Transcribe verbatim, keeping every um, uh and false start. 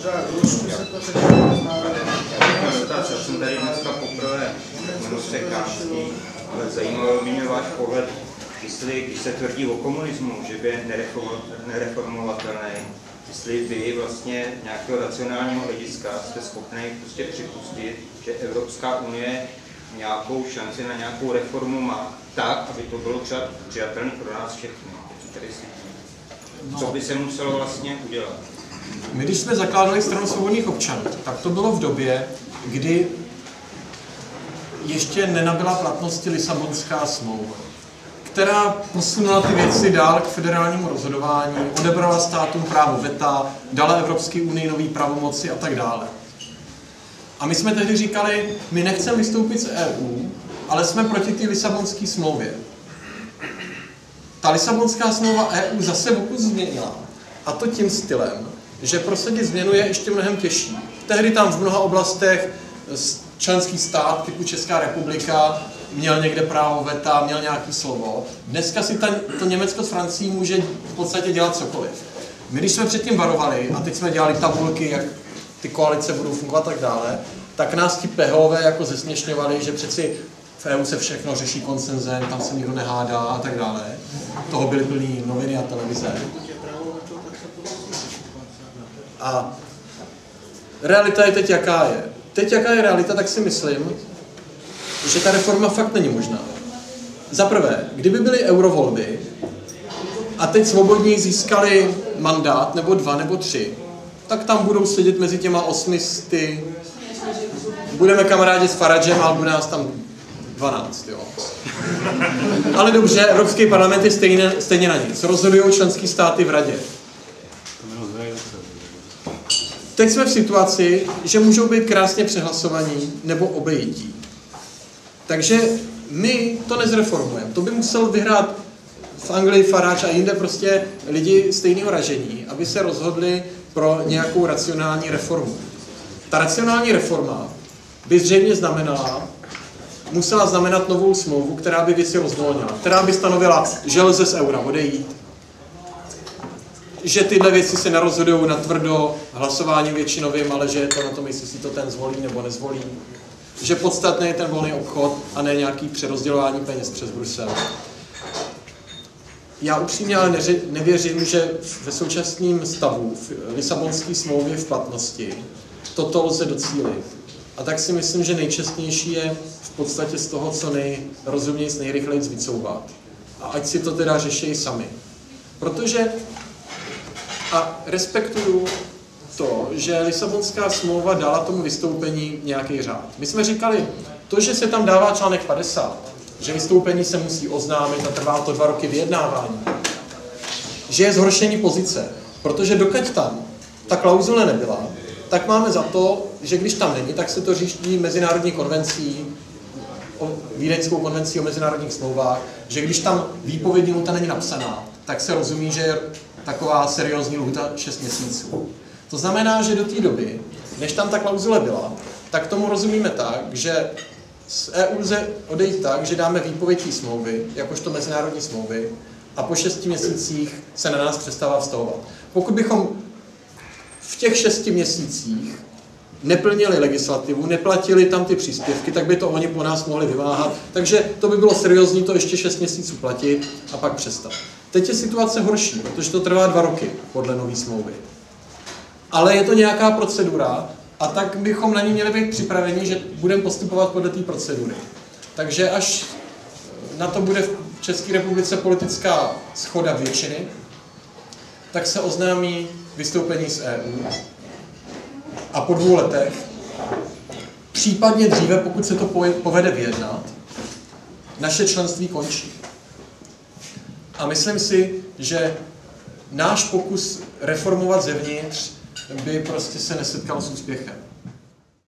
Já jsem tady dneska poprvé mimo překážky, ale zajímalo by mě váš pohled, jestli, když se tvrdí o komunismu, že by je nereformovatelný, jestli vy vlastně nějakého racionálního hlediska jste schopni prostě připustit, že Evropská unie nějakou šanci na nějakou reformu má tak, aby to bylo třeba přijatelné pro nás všechny. Co by se muselo vlastně udělat? My, když jsme zakládali Stranu svobodných občanů, tak to bylo v době, kdy ještě nenabyla platnosti Lisabonská smlouva, která posunula ty věci dál k federálnímu rozhodování, odebrala státům právo veta, dala Evropské unii nový pravomoci a tak dále. A my jsme tehdy říkali, my nechceme vystoupit z E U, ale jsme proti té Lisabonské smlouvě. Ta Lisabonská smlouva E U zase vokus změnila. A to tím stylem, že prosadit změnu je ještě mnohem těžší. Tehdy tam v mnoha oblastech členský stát, typu Česká republika, měl někde právo veta, měl nějaký slovo. Dneska si ta, to Německo s Francií může v podstatě dělat cokoliv. My, když jsme předtím varovali, a teď jsme dělali tabulky, jak ty koalice budou fungovat a tak dále, tak nás ti pehové jako zesměšňovali, že přeci v E U se všechno řeší konsenzem, tam se nikdo nehádá a tak dále. Toho byly plný noviny a televize. A realita je teď jaká je. Teď jaká je realita, tak si myslím, že ta reforma fakt není možná. Za prvé, kdyby byly eurovolby a teď svobodní získali mandát, nebo dva, nebo tři, tak tam budou sedět mezi těma osmisty, budeme kamarádi s Faradžem, ale bude nás tam dvanáct, jo. Ale dobře, Evropský parlament je stejně, stejně na nic. Rozhodují členské státy v radě. Teď jsme v situaci, že můžou být krásně přehlasovaní nebo obejití. Takže my to nezreformujeme. To by musel vyhrát v Anglii Farage a jinde prostě lidi stejného ražení, aby se rozhodli pro nějakou racionální reformu. Ta racionální reforma by zřejmě znamenala, musela znamenat novou smlouvu, která by věci rozvolnila, která by stanovila, že lze z eura odejít, že tyhle věci se nerozhodují natvrdo hlasováním většinovým, ale že je to na tom, jestli si to ten zvolí nebo nezvolí. Že podstatný je ten volný obchod a ne nějaký přerozdělování peněz přes Brusel. Já upřímně ale neři, nevěřím, že ve současném stavu v Lisabonské smlouvě v platnosti toto lze docílit. A tak si myslím, že nejčestnější je v podstatě z toho, co nejrozuměji, nejrychleji vycouvat. A ať si to teda řeší sami. Protože a respektuju to, že Lisabonská smlouva dala tomu vystoupení nějaký řád. My jsme říkali, to, že se tam dává článek padesát, že vystoupení se musí oznámit a trvá to dva roky vyjednávání, že je zhoršení pozice, protože dokud tam ta klauzule nebyla, tak máme za to, že když tam není, tak se to říští mezinárodní konvencí, o Vídeňskou konvencí o mezinárodních smlouvách, že když tam výpovědní lhůta není napsaná, tak se rozumí, že je taková seriózní lhůta šest měsíců. To znamená, že do té doby, než tam ta klauzule byla, tak tomu rozumíme tak, že z E U lze odejít tak, že dáme výpovědní smlouvy, jakožto mezinárodní smlouvy, a po šesti měsících se na nás přestává vztahovat. Pokud bychom v těch šesti měsících neplnili legislativu, neplatili tam ty příspěvky, tak by to oni po nás mohli vymáhat. Takže to by bylo seriózní to ještě šest měsíců platit a pak přestat. Teď je situace horší, protože to trvá dva roky podle nové smlouvy. Ale je to nějaká procedura a tak bychom na ní měli být připraveni, že budeme postupovat podle té procedury. Takže až na to bude v České republice politická shoda většiny, tak se oznámí vystoupení z E U a po dvou letech, případně dříve, pokud se to povede vyjednat, naše členství končí. A myslím si, že náš pokus reformovat zevnitř by prostě se nesetkal s úspěchem.